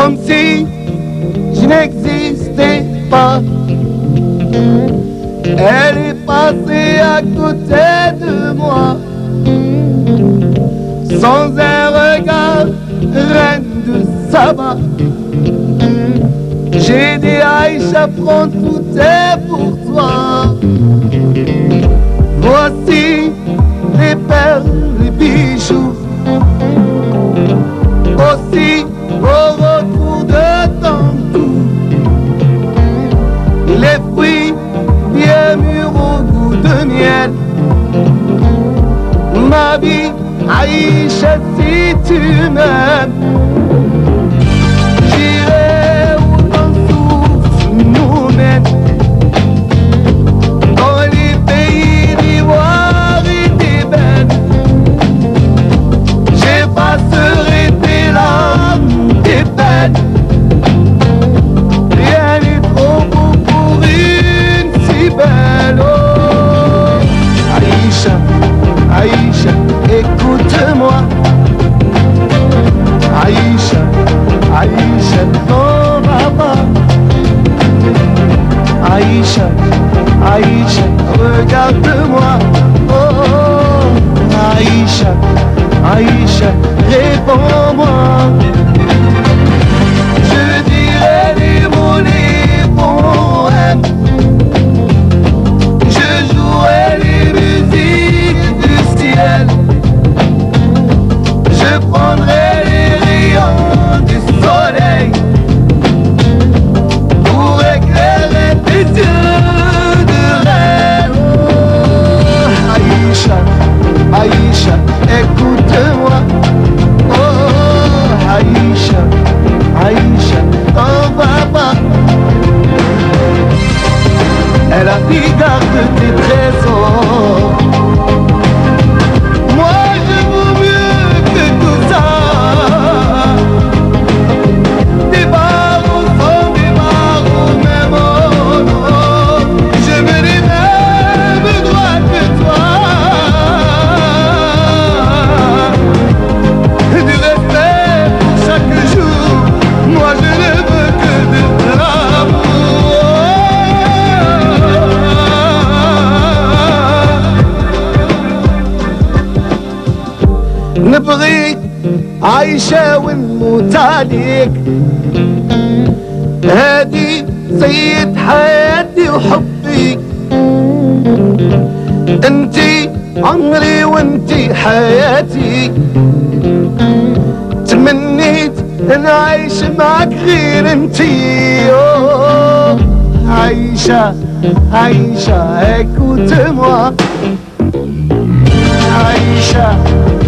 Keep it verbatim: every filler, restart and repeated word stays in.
comme si je n'existais pas. Elle est passée à côté de moi, sans un regard, reine de Saba. J'ai dit Aïcha, prends tout est pour toi. Voici les perles, les bijoux, aussi au retour de ton cou, les fruits bien mûrs au goût de miel. Ma vie, Aïcha, si tu m'aimes, j'irai où ton souffle nous mène, dans les pays d'ivoire et d'ébène. J'effacerai tes larmes, tes peines. Rien n'est trop beau pour une si belle. Oh, Aïcha, Aïcha, écoute-moi. Aïcha, Aïcha, non va pas. Aïcha, Aïcha, regarde-moi. Oh, Aïcha, Aïcha, réponds-moi. Je dirai des mots, des poèmes. Je jouerai les musiques du ciel. Je prendrai les rayons du soleil pour éclairer tes yeux de rêve. Oh, Aïcha, Aïcha, écoute-moi. Oh, Aïcha, Aïcha, t'en vas pas. Elle a dit garde tes trésors. Moi je vaux mieux que tout ça. Des barreaux sont des barreaux, même oh non. Je veux les mêmes droits que toi. Du respect pour chaque jour. Moi je ne veux que de l'amour. نبغيك عايشة ونموت عليك. هادي سيد حياتي وحبي. انتي عمري وانتي حياتي. تمنيت نعيش معك غير انتي. أوه، عايشة عايشة écoute-moi. عايشة